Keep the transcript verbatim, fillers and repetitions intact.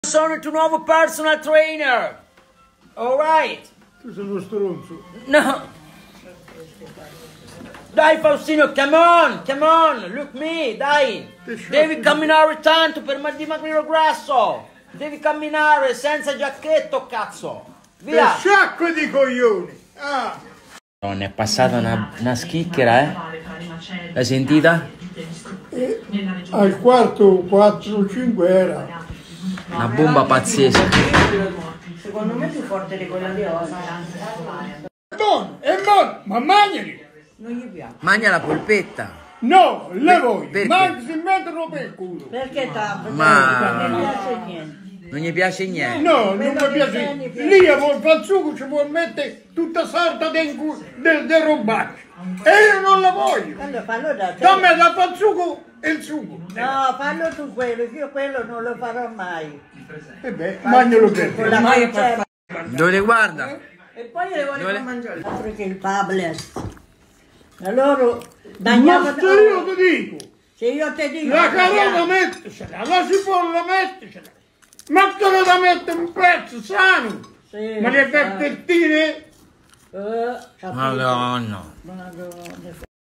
Sono il tuo nuovo personal trainer. Alright. Tu sei uno stronzo. No. Dai Faustino, come on, come on, look me, dai. Devi camminare tanto per dimagrire grasso. Devi camminare senza giacchetto, cazzo. Via. Che sciacco di coglioni. Ah. Non è passata una, una schicchera, eh? L'hai sentita? E al quarto, quattro, cinque era. Una bomba pazzesca. Secondo me è più forte di quella di oggi. È buono, è buono, ma mangiali. Non gli piace. Mangia la polpetta. No, le voglio. perché? Mangi si mettono per culo. Perché tappa? Ma- Non gli piace niente. Non gli piace niente. No, non Quello mi che piace. tieni, piace. Lì vuol fare il sugo, ci vuol mettere tutta sorta di de, de robaccio. E io non la voglio. Allora fallo da te. Dammi da fare il sugo e il sugo. No, fallo tu quello, io quello non lo farò mai. E beh, mangialo per Con te. la pancetta. Dove le guarda? E poi le voglio Dove- far mangiare. Altro che il tablet. Allora, Ma dagnavo... se io ti dico, Se io ti dico... la carota metticela, la cipolla metticela. Mettila da mettere un pezzo sano. Sì, Ma le eh. fettine? Eh, capito? Madonna. Madonna.